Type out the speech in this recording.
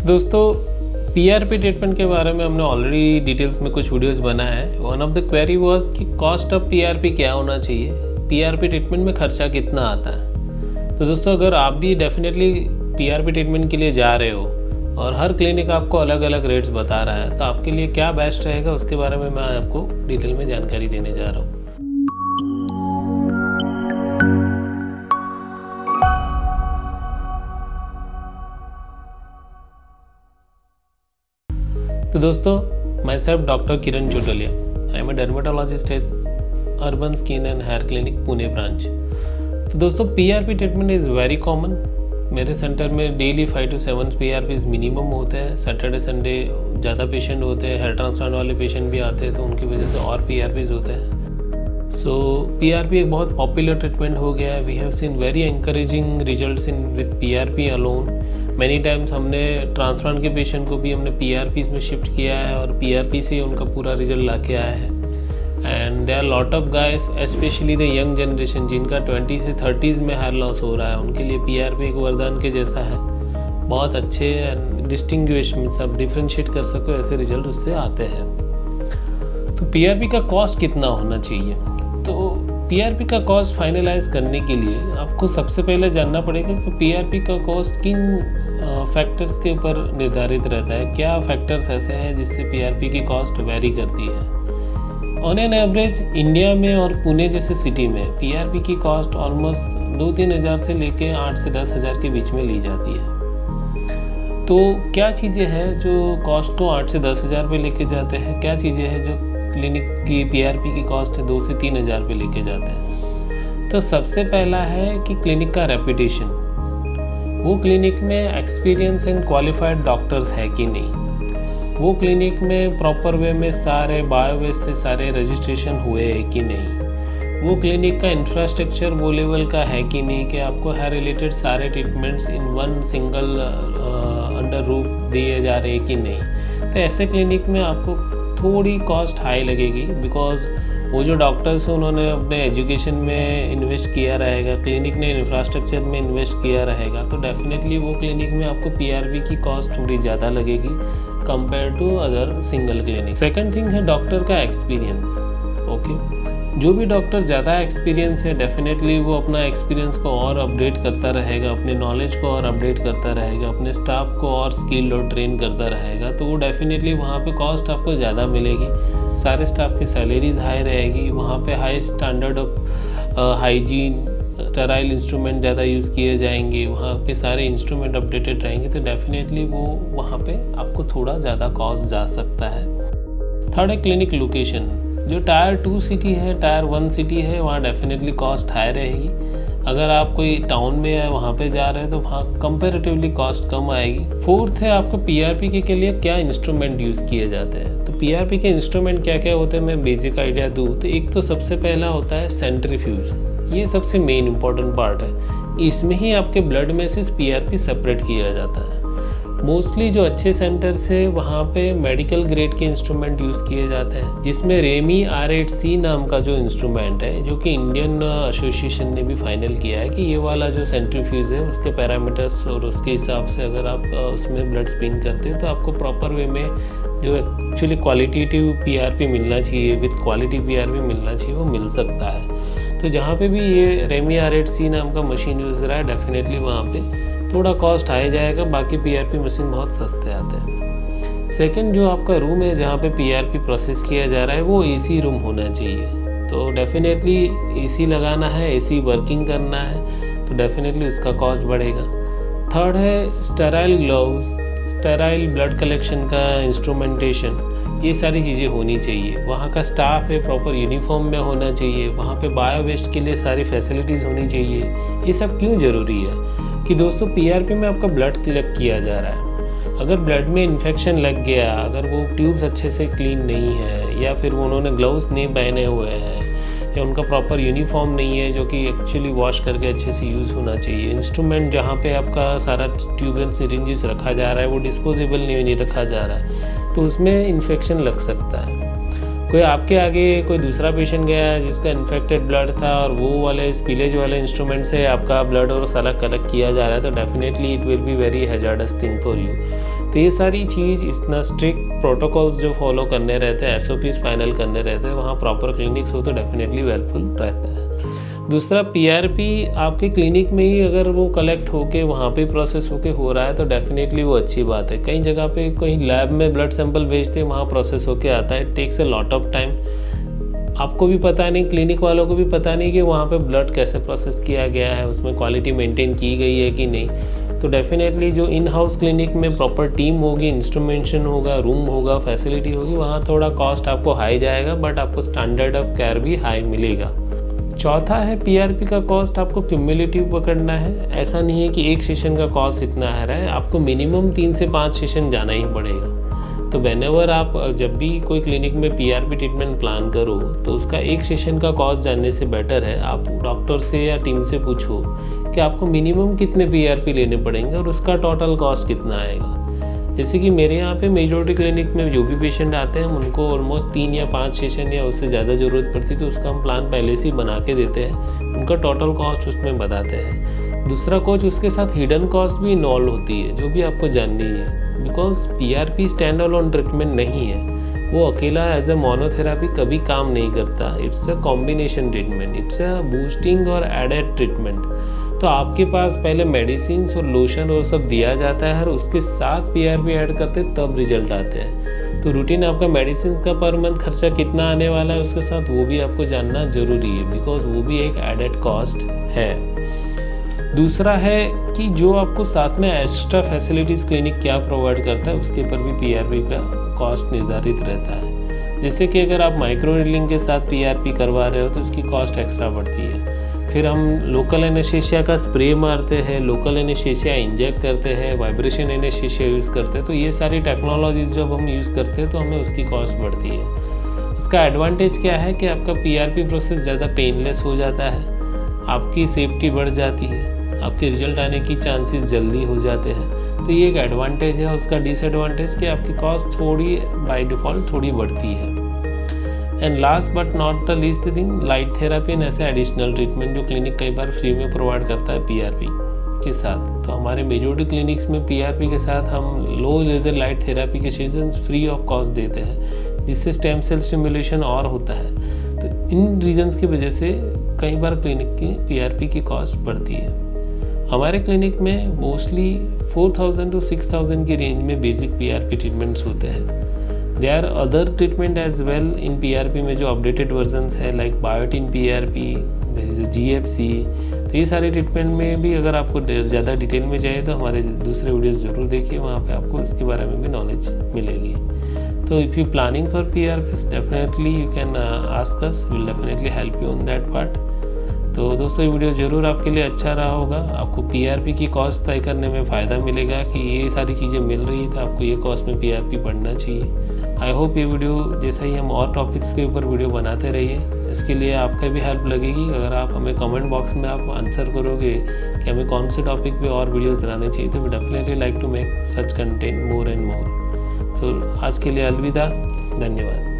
दोस्तों PRP treatment के बारे में हमने ऑलरेडी डिटेल्स में कुछ वीडियोस बनाया है। One of the query was कि कॉस्ट ऑफ पीआरपी क्या होना चाहिए, पीआरपी ट्रीटमेंट में खर्चा कितना आता है। तो दोस्तों अगर आप भी डेफिनेटली पीआरपी ट्रीटमेंट के लिए जा रहे हो और हर क्लिनिक आपको अलग अलग रेट्स बता रहा है, तो आपके लिए क्या बेस्ट रहेगा उसके बारे में मैं आपको डिटेल में जानकारी देने जा रहा हूँ। तो दोस्तों myself doctor Kiran Chotliya, I am a dermatologist at Urban Skin and Hair Clinic Pune branch. तो दोस्तों PRP treatment is very common. मेरे सेंटर में डेली 5 to 7 पीआरपीज मिनिमम होते हैं। सैटरडे संडे ज़्यादा पेशेंट होते हैं, हेयर ट्रांसप्लांट वाले पेशेंट भी आते हैं, तो उनकी वजह से और पीआरपीज होते हैं। सो पीआरपी एक बहुत पॉपुलर ट्रीटमेंट हो गया है। We have seen very encouraging results in with PRP alone. Many times हमने ट्रांसप्लांट के पेशेंट को भी हमने पीआरपीज में शिफ्ट किया है और पीआरपी से उनका पूरा रिजल्ट ला के आया है। And there are lot of guys specially the young generation जिनका 20 से 30s में हेयर लॉस हो रहा है, उनके लिए पीआरपी एक वरदान के जैसा है। बहुत अच्छे एंड डिस्टिंग्विश सब डिफ्रेंशिएट कर सको ऐसे रिजल्ट उससे आते हैं। तो पीआरपी का कॉस्ट कितना होना चाहिए? तो पीआरपी का कॉस्ट फाइनलाइज करने के लिए आपको सबसे पहले जानना पड़ेगा कि पीआरपी का कॉस्ट किन फैक्टर्स के ऊपर निर्धारित रहता है। क्या फैक्टर्स ऐसे हैं जिससे पीआरपी की कॉस्ट वेरी करती है। ऑन एन एवरेज इंडिया में और पुणे जैसे सिटी में पीआरपी की कॉस्ट ऑलमोस्ट 2-3 हज़ार से लेके 8 से 10 हज़ार के बीच में ली जाती है। तो क्या चीज़ें हैं जो कॉस्ट को 8 से 10 हज़ार पे लेके जाते हैं, क्या चीज़ें हैं जो क्लिनिक की पीआरपी की कॉस्ट 2 से 3 हज़ार पे लेके जाते हैं। तो सबसे पहला है कि क्लिनिक का रेपुटेशन, वो क्लिनिक में एक्सपीरियंस एंड क्वालिफाइड डॉक्टर्स है कि नहीं, वो क्लिनिक में प्रॉपर वे में सारे बायोवेस्ट से सारे रजिस्ट्रेशन हुए हैं कि नहीं, वो क्लिनिक का इंफ्रास्ट्रक्चर वो लेवल का है कि नहीं कि आपको हेयर रिलेटेड सारे treatments in one single under roof दिए जा रहे हैं कि नहीं। तो ऐसे क्लिनिक में आपको थोड़ी कॉस्ट हाई लगेगी, बिकॉज वो जो डॉक्टर्स हैं उन्होंने अपने एजुकेशन में इन्वेस्ट किया रहेगा, क्लिनिक ने इंफ्रास्ट्रक्चर में इन्वेस्ट किया रहेगा, तो डेफिनेटली वो क्लिनिक में आपको पीआरपी की कॉस्ट थोड़ी ज़्यादा लगेगी compare to other single clinic. Second thing है डॉक्टर का एक्सपीरियंस। ओके, जो भी डॉक्टर ज़्यादा एक्सपीरियंस है डेफिनेटली वो अपना एक्सपीरियंस को और अपडेट करता रहेगा, अपने नॉलेज को और अपडेट करता रहेगा, अपने स्टाफ को और स्किल्ड और ट्रेन करता रहेगा, तो वो डेफिनेटली वहाँ पे कॉस्ट आपको ज़्यादा मिलेगी। सारे स्टाफ की सैलरीज हाई रहेगी, वहाँ पे high standard of hygiene, sterile instrument ज़्यादा यूज़ किए जाएंगे, वहाँ पे सारे इंस्ट्रूमेंट अपडेटेड रहेंगे, तो डेफिनेटली वो वहाँ पे आपको थोड़ा ज़्यादा कॉस्ट जा सकता है। थर्ड है क्लिनिक लोकेशन। जो टायर 2 सिटी है, टायर 1 सिटी है, वहाँ डेफिनेटली कॉस्ट हाई रहेगी। अगर आप कोई टाउन में है वहाँ पे जा रहे हैं तो वहाँ कंपैरेटिवली कॉस्ट कम आएगी। फोर्थ है आपको पीआरपी के लिए क्या इंस्ट्रूमेंट यूज़ किए जाते हैं। तो पीआरपी के इंस्ट्रूमेंट क्या क्या होते हैं मैं बेसिक आइडिया दूँ तो एक तो सबसे पहला होता है सेंट्रीफ्यूज। ये सबसे मेन इंपॉर्टेंट पार्ट है। इसमें ही आपके ब्लड में से पीआरपी सेपरेट किया जाता है। मोस्टली जो अच्छे सेंटर्स है वहाँ पे मेडिकल ग्रेड के इंस्ट्रूमेंट यूज़ किए जाते हैं, जिसमें रेमी R8C नाम का जो इंस्ट्रूमेंट है, जो कि इंडियन एसोसिएशन ने भी फाइनल किया है कि ये वाला जो सेंट्रीफ्यूज है उसके पैरामीटर्स और उसके हिसाब से अगर आप उसमें ब्लड स्पिन करते हैं तो आपको प्रॉपर वे में जो एक्चुअली क्वालिटेटिव पीआरपी मिलना चाहिए, विद क्वालिटी पीआरपी मिलना चाहिए, वो मिल सकता है। तो जहाँ पे भी ये रेमी R8C नाम का मशीन यूज़ रहा है डेफिनेटली वहाँ पे थोड़ा कॉस्ट आ जाएगा, बाकी पीआरपी मशीन बहुत सस्ते आते हैं। सेकंड जो आपका रूम है जहाँ पे पीआरपी प्रोसेस किया जा रहा है वो एसी रूम होना चाहिए। तो डेफिनेटली एसी लगाना है, एसी वर्किंग करना है, तो डेफिनेटली उसका कॉस्ट बढ़ेगा। थर्ड है sterile gloves, sterile blood collection का इंस्ट्रूमेंटेशन, ये सारी चीज़ें होनी चाहिए। वहाँ का स्टाफ है प्रॉपर यूनिफॉर्म में होना चाहिए, वहाँ पे बायो वेस्ट के लिए सारी फैसिलिटीज़ होनी चाहिए। ये सब क्यों ज़रूरी है कि दोस्तों पीआरपी में आपका ब्लड कलेक्ट किया जा रहा है, अगर ब्लड में इन्फेक्शन लग गया, अगर वो ट्यूब्स अच्छे से क्लीन नहीं है, या फिर उन्होंने ग्लव्स नहीं पहने हुए हैं, या उनका प्रॉपर यूनिफॉर्म नहीं है जो कि एक्चुअली वॉश करके अच्छे से यूज़ होना चाहिए, इंस्ट्रूमेंट जहाँ पे आपका सारा ट्यूब एंड सिरिंजेस रखा जा रहा है वो डिस्पोजेबल नहीं रखा जा रहा है, तो उसमें इन्फेक्शन लग सकता है। कोई आपके आगे कोई दूसरा पेशेंट गया जिसका इन्फेक्टेड ब्लड था और वो वाले स्पिलेज वाले इंस्ट्रूमेंट से आपका ब्लड और सारा कलेक्ट किया जा रहा है, तो definitely it will be very hazardous thing for you. तो ये सारी चीज़ इतना स्ट्रिक्ट प्रोटोकॉल्स जो फॉलो करने रहते हैं, SOPs फाइनल करने रहते हैं, वहाँ प्रॉपर क्लिनिक्स हो तो डेफिनेटली हेल्पफुल रहता है। दूसरा, PRP आपके क्लिनिक में ही अगर वो कलेक्ट होके वहाँ पे प्रोसेस होके हो रहा है तो डेफिनेटली वो अच्छी बात है। कई जगह पे कहीं लैब में ब्लड सैंपल भेजते हैं, वहाँ प्रोसेस होके आता है, takes a lot of time. आपको भी पता नहीं, क्लिनिक वालों को भी पता नहीं कि वहाँ पे ब्लड कैसे प्रोसेस किया गया है, उसमें क्वालिटी मेंटेन की गई है कि नहीं। तो डेफिनेटली जो इन हाउस क्लिनिक में प्रॉपर टीम होगी, इंस्ट्रूमेंटेशन होगा, रूम होगा, फैसिलिटी होगी, वहाँ थोड़ा कॉस्ट आपको हाई जाएगा, बट आपको स्टैंडर्ड ऑफ केयर भी हाई मिलेगा। चौथा है, PRP का कॉस्ट आपको क्यूमुलेटिव पकड़ना है। ऐसा नहीं है कि एक सेशन का कॉस्ट इतना है, आपको मिनिमम 3 से 5 सेशन जाना ही पड़ेगा। तो व्हेनेवर आप जब भी कोई क्लिनिक में PRP ट्रीटमेंट प्लान करो तो उसका एक सेशन का कॉस्ट जानने से बेटर है आप डॉक्टर से या टीम से पूछो कि आपको मिनिमम कितने PRP लेने पड़ेंगे और उसका टोटल कॉस्ट कितना आएगा। जैसे कि मेरे यहाँ पे मेजॉरिटी क्लिनिक में जो भी पेशेंट आते हैं उनको ऑलमोस्ट 3 या 5 सेशन या उससे ज़्यादा ज़रूरत पड़ती है, तो उसका हम प्लान पहले से ही बना के देते हैं, उनका टोटल कॉस्ट उसमें बताते हैं। दूसरा कोच, उसके साथ हिडन कॉस्ट भी इन्वॉल्व होती है जो भी आपको जाननी है, because PRP stand alone treatment नहीं है, वो अकेला एज ए मोनोथेरापी कभी काम नहीं करता। It's a combination treatment, it's a boosting और एडेड ट्रीटमेंट। तो आपके पास पहले मेडिसिन और लोशन और सब दिया जाता है और उसके साथ PRP ऐड करते तब रिजल्ट आते हैं। तो रूटीन आपका मेडिसिन का पर मंथ खर्चा कितना आने वाला है उसके साथ वो भी आपको जानना ज़रूरी है, बिकॉज वो भी एक एडेड कॉस्ट है। दूसरा है कि जो आपको साथ में एक्स्ट्रा फैसिलिटीज़ क्लिनिक क्या प्रोवाइड करता है उसके ऊपर भी PRP का कॉस्ट निर्धारित रहता है। जैसे कि अगर आप माइक्रो नीडलिंग के साथ PRP करवा रहे हो तो इसकी कॉस्ट एक्स्ट्रा बढ़ती है। फिर हम लोकल एनेस्थीसिया का स्प्रे मारते हैं, लोकल एनेस्थीसिया इंजेक्ट करते हैं, वाइब्रेशन एनेस्थीसिया यूज़ करते हैं, तो ये सारी टेक्नोलॉजीज जब हम यूज़ करते हैं तो हमें उसकी कॉस्ट बढ़ती है। उसका एडवांटेज क्या है कि आपका PRP प्रोसेस ज़्यादा पेनलेस हो जाता है, आपकी सेफ्टी बढ़ जाती है, आपके रिजल्ट आने की चांसेस जल्दी हो जाते हैं। तो ये एक एडवांटेज है। उसका डिसएडवांटेज कि आपकी कॉस्ट थोड़ी बाय डिफ़ॉल्ट थोड़ी बढ़ती है। And last but not the least thing, light therapy and ऐसे एडिशनल ट्रीटमेंट जो क्लिनिक कई बार फ्री में प्रोवाइड करता है PRP के साथ। तो हमारे मेजॉरिटी क्लिनिक्स में PRP के साथ हम लो लेजर लाइट थेरापी के सेशंस फ्री ऑफ कॉस्ट देते हैं, जिससे स्टेम सेल स्टिमुलेशन और होता है। तो इन रीजंस की वजह से कई बार क्लिनिक की PRP की कॉस्ट बढ़ती है। हमारे क्लिनिक में मोस्टली 4000 to 6000 की रेंज में बेसिक PRP ट्रीटमेंट्स होते हैं। They are other treatment as well in PRP में जो अपडेटेड वर्जन्स है like biotin PRP, there is GFC। तो ये सारे ट्रीटमेंट में भी अगर आपको ज़्यादा डिटेल में चाहिए तो हमारे दूसरे वीडियोस ज़रूर देखिए, वहाँ पे आपको इसके बारे में भी नॉलेज मिलेगी। तो if you planning for PRP definitely you can ask us, will definitely help you on that part. तो दोस्तों ये वीडियो ज़रूर आपके लिए अच्छा रहा होगा। आपको PRP की कॉस्ट तय करने में फ़ायदा मिलेगा कि ये सारी चीज़ें मिल रही है तो आपको ये कॉस्ट में PRP पढ़ना चाहिए। आई होप ये वीडियो जैसा ही हम और टॉपिक्स के ऊपर वीडियो बनाते रहिए, इसके लिए आपका भी हेल्प लगेगी। अगर आप हमें कमेंट बॉक्स में आप आंसर करोगे कि हमें कौन से टॉपिक पे और वीडियोस बनाने चाहिए तो we definitely like to make such content more and more. So आज के लिए अलविदा, धन्यवाद।